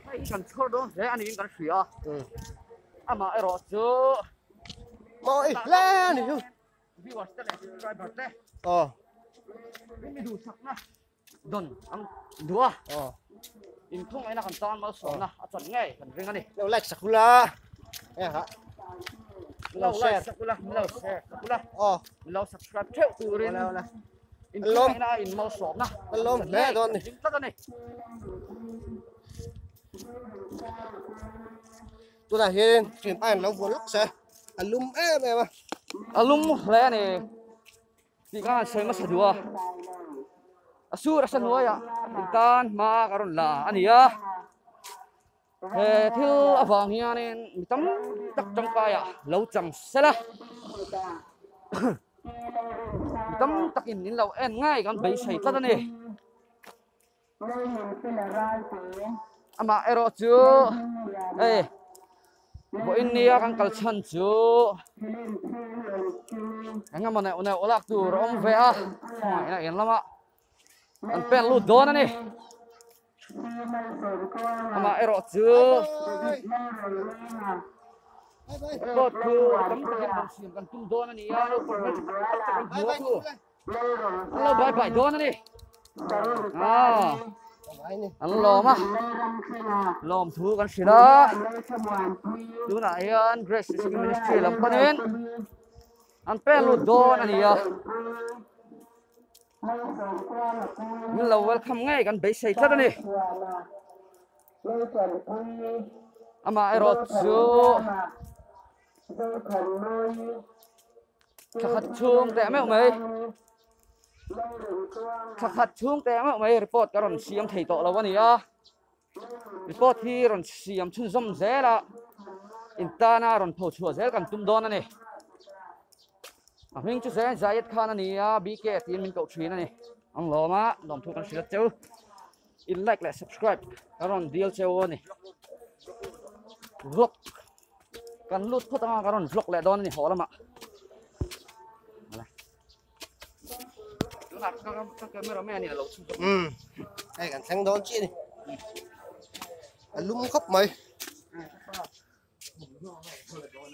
kan chor don re ani kan hria ama ero chu moi le ni viewers te le subscriber te mi du sakna don ang dua in thung ai na kan tan mal so na a chan ngai kan ring ani lo like sakula ha lo like sakula lo share sakula lo subscribe theo tu rin in thung ai na in mal so na lom le don ni ta ni tôi là hiện chuyển bàn nó vừa lúc sẽ alum em mà alum le ni ti ka sei ma sadua asura sanwa ya intan ma karon la ania he thil awang hianin mitam tak tangkaya lo cham sela mitam takin nin lo en ngai kan bei sei tla ni ama ero chu bo india kan kalchan chu anga mana una olak tu rom ve a ina en lama an pen lu don ani ama ero chu ko tu tam takin kan sim kan tum don ani ya lo por kan buat tu lo bye bye don ani anh lom á lom thu con xí đó chú này anh Grace Ministry làm con nên anh pe lụt đôn anh nhỉ mình lâu welcome ngay con bé xây thật này ama erot chú khát chuông tệ mấy mày khát chuông tệ mấy report karon siam thầy to là vậy à report hi ron siam chun zom zé la intana ron thô chua zé kan tum don này mình chú zé zayet khan này à bk tin mình cậu chuyên này ông lo mà lòng thu kan sila châu in like lại subscribe karon deal châu này vlog kan lut phot ang karon vlog lại don này ho lama cameraman này là đây cảnh sáng đón chị này lúng khóc mày